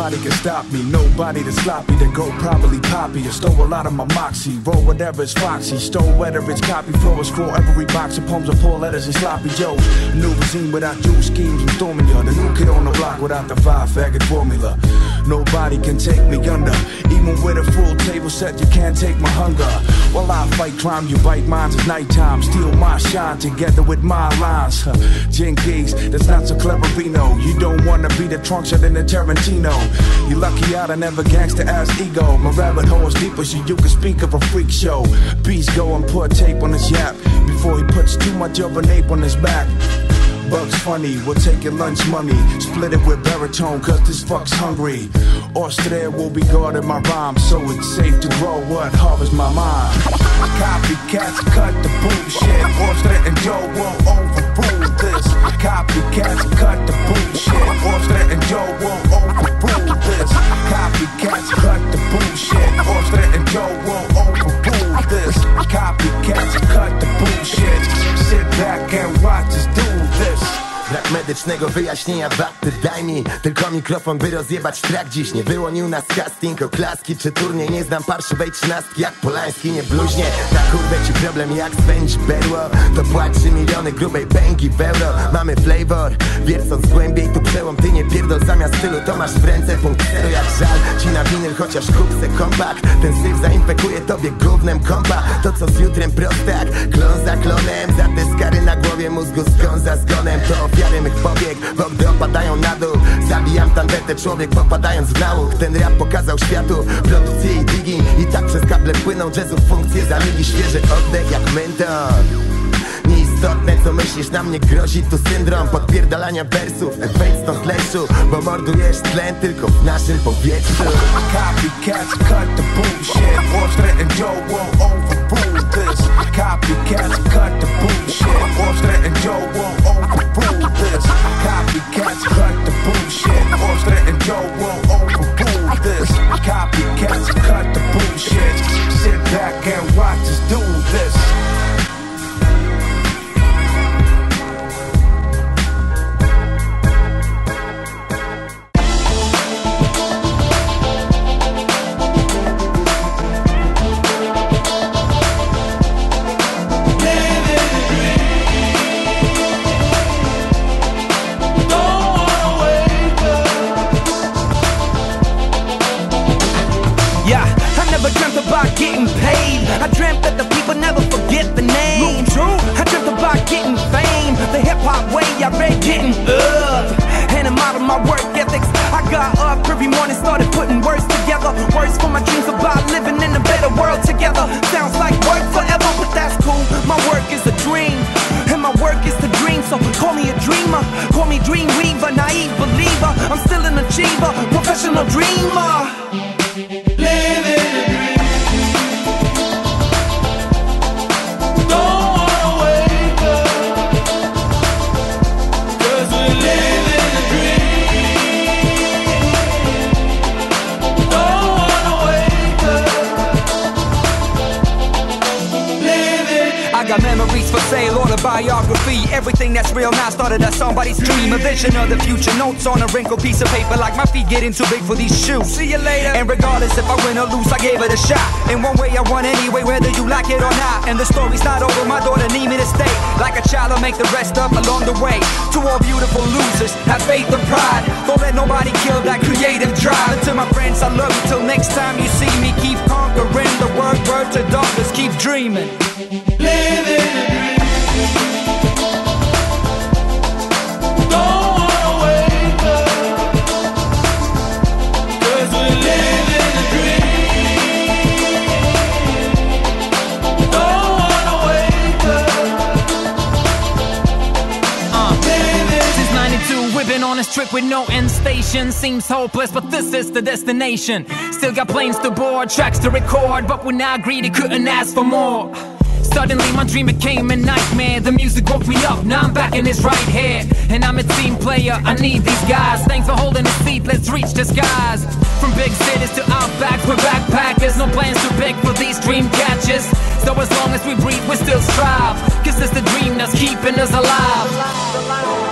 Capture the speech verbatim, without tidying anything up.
nobody can stop me. Nobody that's sloppy, then go probably poppy. I stole a lot of my moxie, roll whatever it's foxy. Stole whether it's copy, flow, or scroll every box of poems or pull letters and sloppy joes. A new regime without you schemes and storming ya. The new kid on the block without the five faggot formula. Nobody can take me under. Even with a full table set, you can't take my hunger. While I fight crime, you bite mines at nighttime. Steal my shine together with my lines. Huh. Jinkies, that's not so clever, Reno. You don't wanna be the trunk shot in the Tarantino. You lucky I done never gangster ass ego. My rabbit hole is deeper so you can speak of a freak show. Beast go and put tape on his yap before he puts too much of an ape on his back. Bugs funny, we'll take your lunch money. Split it with baritone, cause this fuck's hungry. Australia will be guarding my rhymes, so it's safe to grow what harvest my mind. Copycats cut the bullshit. Australia and Joe will overrule this. Copycats cut the bullshit. Australia and Joe will overrule this. Copycats cut the bullshit. Australia and Joe will overrule this. Copycats cut the bullshit. Sit back and watch us do this. Brak medycznego wyjaśnienia baty, daj mi tylko mikrofon, by rozjebać track dziś. Nie wyłonił nas casting, oklaski czy turniej. Nie znam parszywej trzynastki jak Polański, nie bluźnie. Na kurde ci problem jak spędzić berło. To płać trzy miliony grubej bęgi w euro. Mamy flavor, wiercąc głębiej tu przełom. Ty nie pierdol, zamiast stylu to masz w ręce punkt zero. Jak żal ci na winyl, chociaż kup se kompakt. Ten syf zaimpekuje tobie gównem kompa. To co z jutrem prostak, klon za klonem. Za te skary na głowie mózgu, skąd za zgonem. To ofiary mych pobieg, bo gdy opadają na dół, zabijam tandetę, człowiek popadając w nauk. Ten rap pokazał światu produkcję i digi. I tak przez kable płyną jazzów funkcje. Zamili świeży oddech jak menton. Nieistotne co myślisz, na mnie grozi tu syndrom podpierdalania wersów. Efekt stąd leszu, bo mordujesz tlen tylko w naszym powietrzu. Copycats cut the bullshit. Australia and Joe will overrule this. Copycats cut the bullshit. Australia and Joe will overrule this. Copycats cut the bullshit. Australia and Joe will overrule this. Copycats cut the bullshit. Sit back and watch us do this. Getting paid, I dreamt that the people never forget the name. I dreamt about getting fame, the hip-hop way, I read getting up. And I'm out of my work ethics. I got up every morning, started putting words together. Words for my dreams about living in a better world together. Sounds like work forever, but that's cool. My work is a dream, and my work is the dream. So call me a dreamer, call me dream weaver, naive believer. I'm still an achiever, professional dreamer. Living a dream. Got memories for sale, autobiography. Everything that's real now started as somebody's dream. A vision of the future, notes on a wrinkled piece of paper. Like my feet getting too big for these shoes. See you later. And regardless if I win or lose, I gave it a shot. In one way I won anyway, whether you like it or not. And the story's not over, my daughter need me to stay. Like a child, I'll make the rest up along the way. To all beautiful losers, have faith and pride. Don't let nobody kill that creative drive. And to my friends, I love you till next time you see me. Keep conquering the word, word to darkness, keep dreaming. Living a dream. Don't wanna wake up, 'cause we're living a dream. Don't wanna wake up. Uh, since ninety-two, we've been on this trip with no end station. Seems hopeless, but this is the destination. Still got planes to board, tracks to record, but we're not greedy, couldn't ask for more. Suddenly my dream became a nightmare. The music woke me up, now I'm back in this right here. And I'm a team player, I need these guys. Thanks for holding the seat, let's reach the skies. From big cities to outbacks, we're backpackers. No plans too big for these dream catchers. So as long as we breathe, we still strive. 'Cause it's the dream that's keeping us alive.